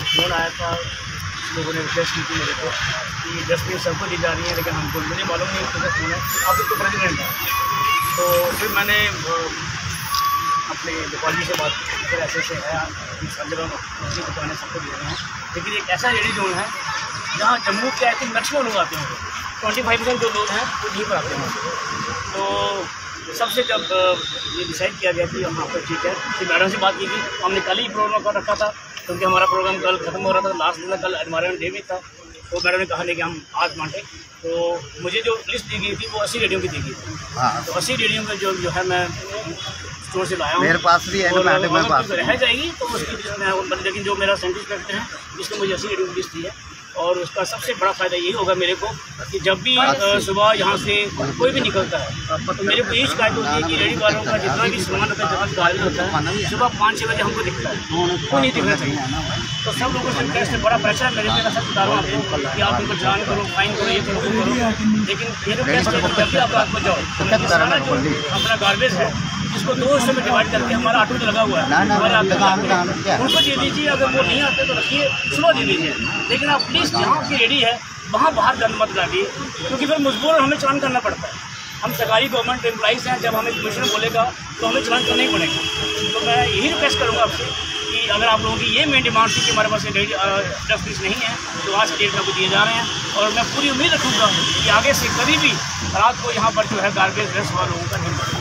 Phone आया था, लोगों ने रिक्वेस्ट की थी मेरे को कि डस्टबिन सबको दी जा रही है, लेकिन हमको मुझे मालूम नहीं किसका फ़ोन है, आप इसके प्रेसिडेंट हैं। तो फिर मैंने अपने डिपार्टमेंट से बात की, फिर ऐसे है समझ उसी दुकानें सबको दे रहे हैं, लेकिन एक ऐसा रेडी जोन है जहाँ जम्मू के आई थिंक मैक्सिमम लोग आते हैं, 25% जो लोग हैं वो यहीं पर आते हैं। तो सबसे जब ये डिसाइड किया गया कि वहाँ पर ठीक है, फिर मैडम से बात की थी, हमने कल ही प्रोग्राम कर रखा था क्योंकि हमारा प्रोग्राम कल ख़त्म हो रहा था, लास्ट दिन कल एनवायरमेंट डे भी था। तो मैडम ने कहा कि हम आज बांटे, तो मुझे जो लिस्ट दी गई थी वो 80 रेडियो की दी गई थी। तो 80 रेडियो का जो है मैं स्टोर से लाया हूँ, मेरे पास भी है, मेरे पास रह जाएगी तो उसकी लिस्ट में, लेकिन जो मेरा सेंटर इंस्पेक्टर है जिसने मुझे 80 रेडियो की लिस्ट दी है, और उसका सबसे बड़ा फ़ायदा यही होगा मेरे को कि जब भी सुबह यहाँ से कोई भी निकलता है तो मेरे को यही शिकायत होती है कि रेडी वालों का जितना भी सामान होता है, जितना भी गाड़ी होता है, सुबह 5-6 बजे हमको दिखता है, वो नहीं दिखना चाहिए। तो सब लोगों से रिक्वेस्ट है, बड़ा प्रेशर है मेरे पे, सब बता रहा हूँ आपको कि आप उनको चालान करो, फाइन करो, ये करो, वो करो, लेकिन ये रिक्वेस्ट है जब भी आप रात को जाओ, सारा जो अपना गार्बेज है इसको 2 हिस्सों में डिवाइड करके हमारा ऑटो जो लगा हुआ है उनको दे दीजिए, अगर वो नहीं आते तो रखिए, सुबह दे दीजिए, लेकिन आप प्लीज़ जहाँ की रेडी है वहाँ बाहर गंद मत डालिए, क्योंकि फिर मजबूर हमें चालान करना पड़ता है। हम सरकारी गवर्नमेंट एम्प्लॉइज़ हैं, जब हमें कमिश्नर बोलेगा तो हमें चालान करना ही पड़ेगा। तो मैं यही रिक्वेस्ट करूँगा आपसे कि अगर आप लोगों की ये मेन डिमांड थी कि हमारे पास डस्टबिन नहीं है, तो आज की डेट में आपको दिए जा रहे हैं, और मैं पूरी उम्मीद रखूँगा कि आगे से कभी भी रात को यहाँ पर जो है गार्बेज वेस्ट वालों का नहीं